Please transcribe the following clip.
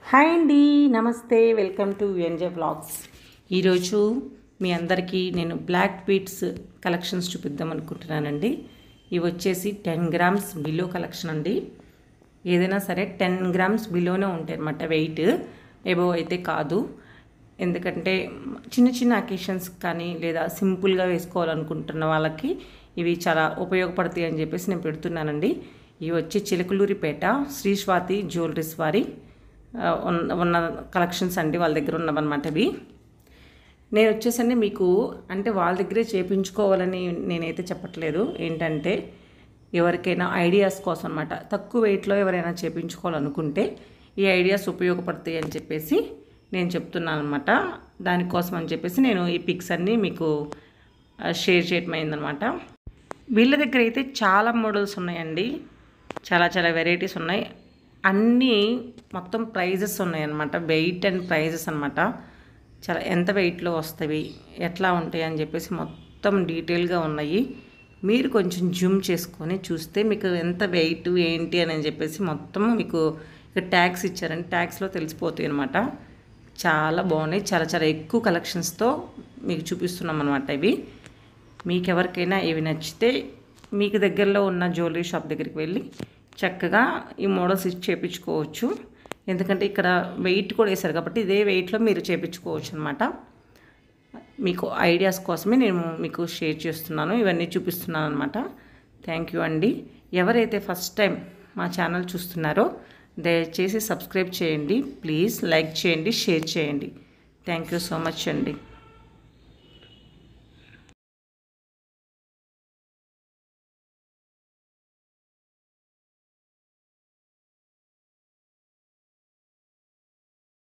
Hi అండి, నమస్తే. Welcome to NJ vlogs. ఈరోజు మీ అందరికీ నేను బ్లాక్ బీడ్స్ కలెక్షన్స్ చూపిద్దాం అనుకుంటున్నానండి. ఇవి వచ్చేసి 10 గ్రామ్స్ బిలో కలెక్షన్ అండి. ఏదైనా సరే 10 గ్రామ్స్ బిలోనే ఉంటాయి అన్నమాట. వెయిట్ ఎబోవ్ అయితే కాదు. ఎందుకంటే చిన్న చిన్న అకేషన్స్ కానీ లేదా సింపుల్గా వేసుకోవాలనుకుంటున్న వాళ్ళకి ఇవి చాలా ఉపయోగపడతాయి అని చెప్పేసి నేను పెడుతున్నానండి. ఇవి వచ్చి చిలకలూరిపేట శ్రీ స్వాతి జ్యువెలరీస్ వారి ఉన్న కలెక్షన్స్ అండి. వాళ్ళ దగ్గర ఉన్నవన్నమాట. ఇవి నేను వచ్చేసండి మీకు అంటే వాళ్ళ దగ్గరే చేయించుకోవాలని నేనైతే చెప్పట్లేదు. ఏంటంటే ఎవరికైనా ఐడియాస్ కోసం అనమాట. తక్కువ వెయిట్లో ఎవరైనా చేయించుకోవాలనుకుంటే ఈ ఐడియాస్ ఉపయోగపడతాయి అని చెప్పేసి నేను చెప్తున్నాను అనమాట. దానికోసం అని చెప్పేసి నేను ఈ పిక్స్ అన్నీ మీకు షేర్ చేయడం అయిందనమాట. వీళ్ళ దగ్గర అయితే చాలా మోడల్స్ ఉన్నాయండి. చాలా వెరైటీస్ ఉన్నాయి. అన్నీ మొత్తం ప్రైజెస్ ఉన్నాయన్నమాట. వెయిట్ అండ్ ప్రైజెస్ అనమాట. చాలా ఎంత వెయిట్లో వస్తాయి, ఎట్లా ఉంటాయి అని చెప్పేసి మొత్తం డీటెయిల్గా ఉన్నాయి. మీరు కొంచెం జూమ్ చేసుకొని చూస్తే మీకు ఎంత వెయిట్ ఏంటి అని చెప్పేసి మొత్తం మీకు ఇక్కడ ట్యాగ్స్ ఇచ్చారండి. ట్యాగ్స్లో తెలిసిపోతాయి అనమాట. చాలా బాగున్నాయి. చాలా ఎక్కువ కలెక్షన్స్తో మీకు చూపిస్తున్నాం అనమాట. ఇవి మీకు ఎవరికైనా ఇవి నచ్చితే మీకు దగ్గరలో ఉన్న జ్యువెలరీ షాప్ దగ్గరికి వెళ్ళి చక్కగా ఈ మోడల్స్ ఇచ్చి చేయించుకోవచ్చు. ఎందుకంటే ఇక్కడ వెయిట్ కూడా వేశారు కాబట్టి ఇదే వెయిట్లో మీరు చేయించుకోవచ్చు అనమాట. మీకు ఐడియాస్ కోసమే నేను మీకు షేర్ చేస్తున్నాను, ఇవన్నీ చూపిస్తున్నాను అనమాట. థ్యాంక్ యూ అండి. ఎవరైతే ఫస్ట్ టైం మా ఛానల్ చూస్తున్నారో దయచేసి సబ్స్క్రైబ్ చేయండి. ప్లీజ్ లైక్ చేయండి, షేర్ చేయండి. థ్యాంక్ యూ సో మచ్ అండి.